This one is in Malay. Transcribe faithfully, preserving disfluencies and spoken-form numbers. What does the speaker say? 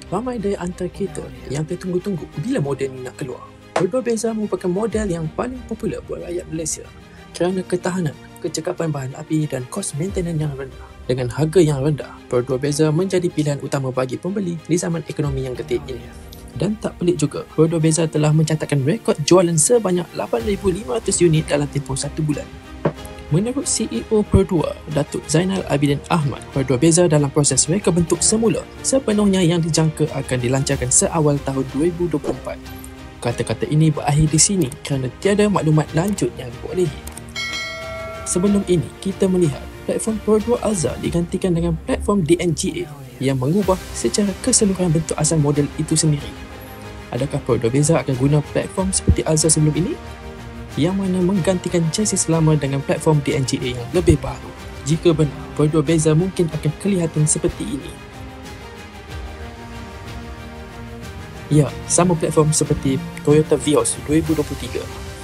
Ramai dari antara kita yang tertunggu-tunggu bila model ni nak keluar. Perdua Beza merupakan model yang paling popular buat rakyat Malaysia kerana ketahanan, kecekapan bahan api dan kos maintenance yang rendah. Dengan harga yang rendah, Perdua Beza menjadi pilihan utama bagi pembeli di zaman ekonomi yang ketik ini. Dan tak pelik juga, Perdua Beza telah mencatatkan rekod jualan sebanyak lapan ribu lima ratus unit dalam tempoh satu bulan. Menurut C E O Perdua, Datuk Zainal Abidin Ahmad, Perdua Beza dalam proses reka bentuk semula sepenuhnya yang dijangka akan dilancarkan seawal tahun dua ribu dua puluh empat. Kata-kata ini berakhir di sini kerana tiada maklumat lanjut yang dibolehi. Sebelum ini, kita melihat platform Perdua Alza digantikan dengan platform D N G A yang mengubah secara keseluruhan bentuk asal model itu sendiri. Adakah Perdua Beza akan guna platform seperti Alza sebelum ini? Yang mana menggantikan chassis lama dengan platform D N G A yang lebih baru. Jika benar, Perdua Beza mungkin akan kelihatan seperti ini. Ya, sama platform seperti Toyota Vios dua ribu dua puluh tiga.